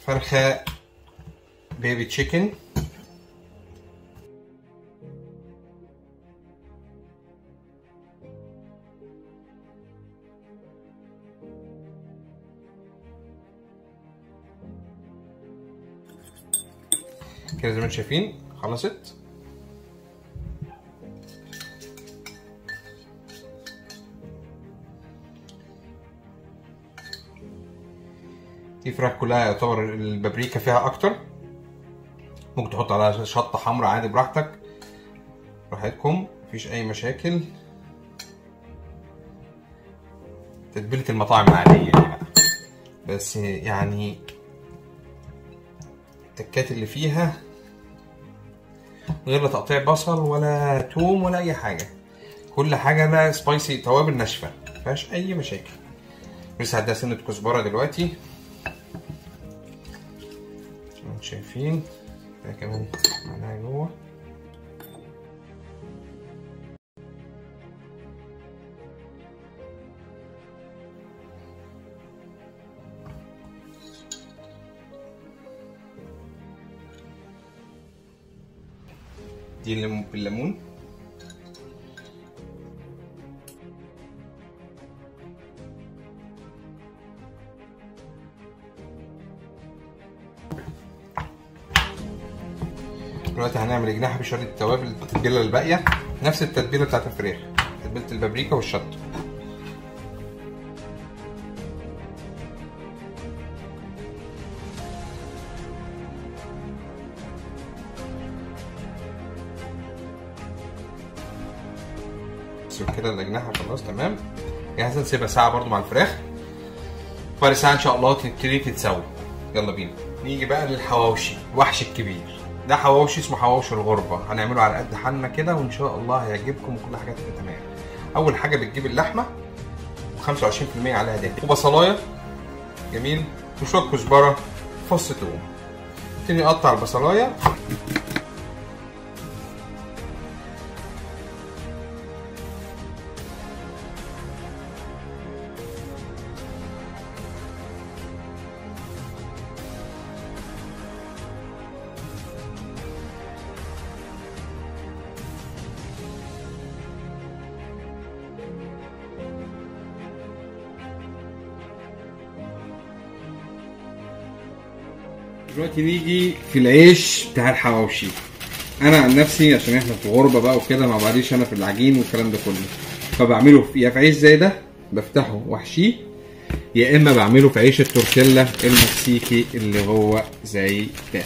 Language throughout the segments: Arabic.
فرخة بيبي تشيكن. كده زي ما انتم شايفين خلصت. دي فراخ كلها يعتبر البابريكا فيها اكتر، ممكن تحط عليها شطه حمراء عادي براحتك، براحتكم مفيش اي مشاكل. تتبيله المطاعم العاديه يعني، بس يعني التكات اللي فيها غير لا تقطيع بصل ولا توم ولا اي حاجه، كل حاجه بقى سبايسي، توابل ناشفه مفيهاش اي مشاكل. لسه هديها سنه كزبره دلوقتي شايفين، ده كمان معاها جوه. دي بالليمون. دلوقتي هنعمل جناح بشوية التوابل التتبيله الباقيه، نفس التتبيله بتاعت الفراخ، تتبيله البابريكا والشطه. كده الاجنحه خلاص تمام جاهزه، نسيبها ساعه برضو مع الفراخ، وبعد ساعه ان شاء الله تبتدي تتسوي. يلا بينا نيجي بقى للحواوشي، الوحش الكبير ده حواوشي اسمه حواوشي الغربه، هنعمله على قد حالنا كده وان شاء الله هيعجبكم وكل حاجه تبقى تمام. اول حاجه بتجيب اللحمه 25% عليها دهن وبصلايه جميل وشويه كزبره فص ثوم، تاني نقطع البصلايه دلوقتي نيجي في العيش بتاع الحواوشي. انا عن نفسي عشان احنا في غربه بقى وكده ما بعرفش انا في العجين والكلام ده كله، فبعمله يا في عيش زي ده بفتحه واحشيه، يا اما بعمله في عيش التورتيلا المكسيكي اللي هو زي ده،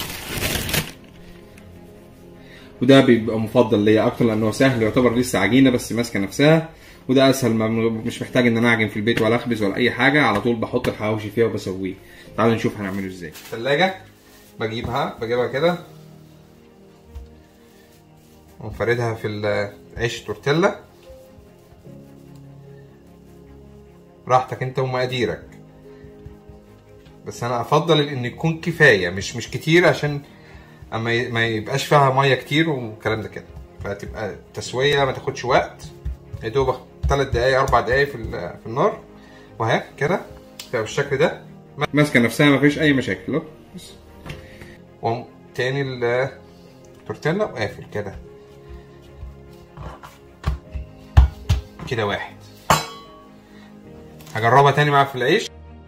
وده بيبقى مفضل ليا اكتر لانه سهل يعتبر لسه عجينه بس ماسكه نفسها، وده اسهل، مش محتاج ان انا اعجن في البيت ولا اخبز ولا اي حاجه، على طول بحط الحواوشي فيها وبسويه. تعالوا نشوف هنعمله ازاي. الثلاجه بجيبها كده ونفردها في العيش التورتيلا براحتك انت ومقاديرك، بس انا افضل ان يكون كفايه مش كتير عشان اما ما يبقاش فيها ميه كتير والكلام ده كده، فتبقى التسويه ما تاخدش وقت، يا دوب 3 دقايق 4 دقايق في النار، وهي كده تبقى بالشكل ده ماسكه نفسها ما فيش اي مشاكل اهو. بس وقوم تاني التورتيلا وقافل كده كده واحد. هجربها تاني معاك في العيش.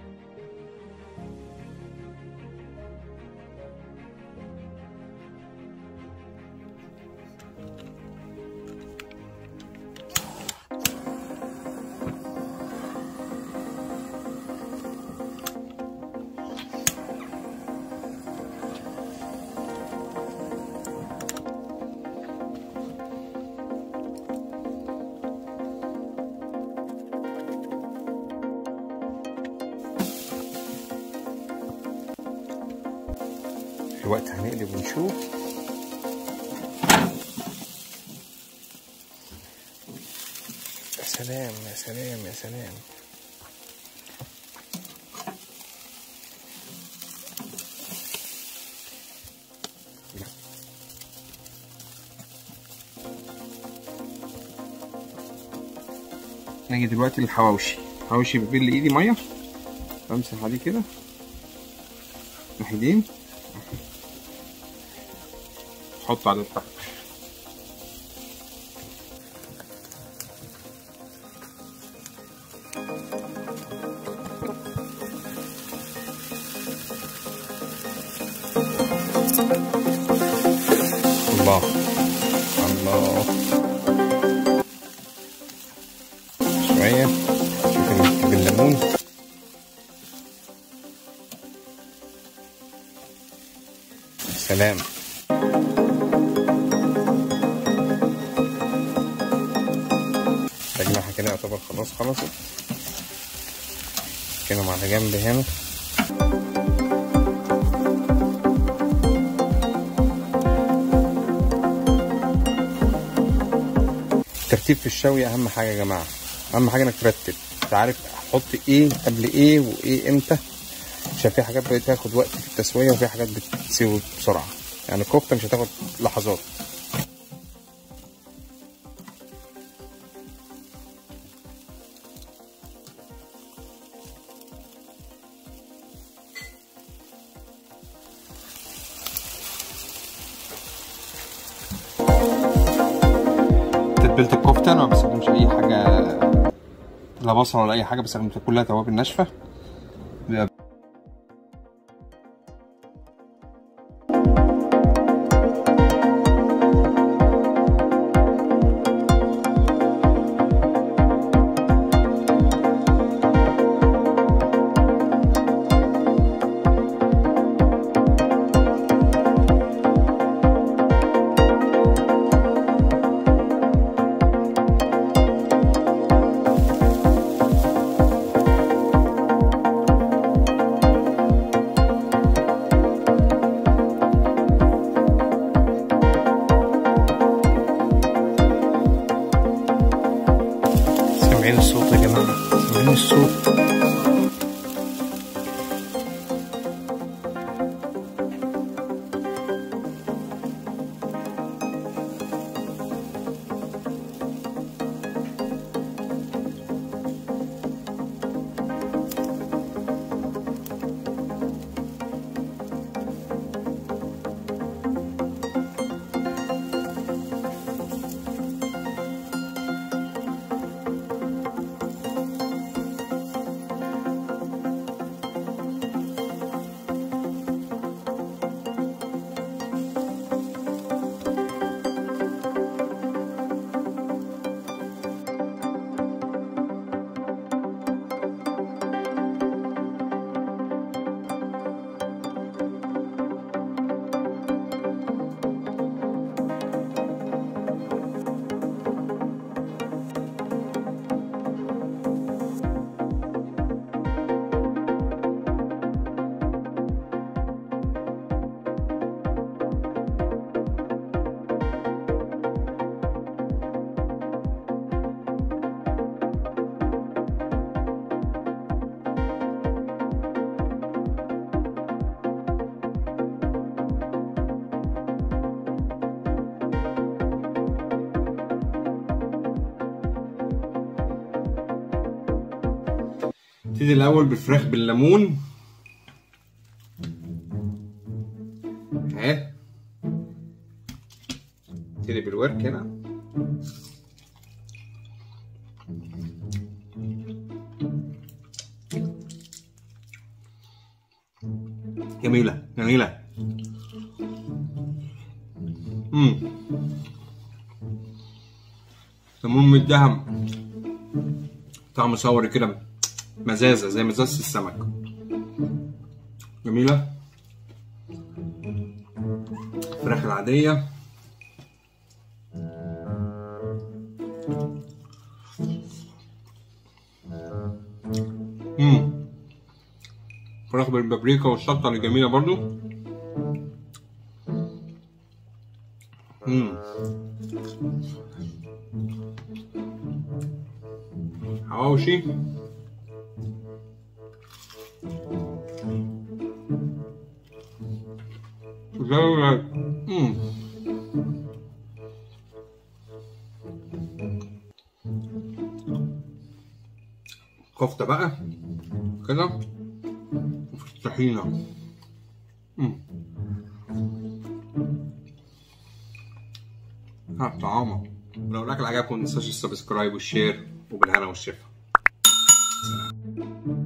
الوقت هنقلب ونشوف. يا سلام يا سلام يا سلام. نيجي دلوقتي للحواوشي. الحواوشي ببل ايدي ميه، بمسح عليه كده ناحيتين، حط على تحت. الله الله، شوية شوف بالليمون. سلام. تجميعها كده يعتبر خلاص خلصت كده على جنب هنا. الترتيب في الشوي اهم حاجه يا جماعه، اهم حاجه انك ترتب، انت عارف احط ايه قبل ايه وايه امتى، عشان في حاجات بتاخد وقت في التسويه وفي حاجات بتسوي بسرعه. يعني الكفته مش هتاخد لحظات. تتبيله الكفته انا ما بستخدمش اي حاجه، لا بصل ولا اي حاجه، بستخدم كلها توابل ناشفه. سامعين الصوت يا جماعة؟ سامعين الصوت؟ نبتدي الاول بالفراخ بالليمون اهي. نبتدي بالورك هنا. جميلة جميلة. ليمون مديها طعم صوري كده، مزازة زي مزازة السمك. جميلة. الفراخ العادية فراخ بالبابريكا والشطة اللي جميلة برضو. حواوشي كفتة بقى كده وفي الطحينة. طعامه. ولو الاكل عجبكم متنساش السبسكرايب والشير، وبالهنا والشفا. سلام.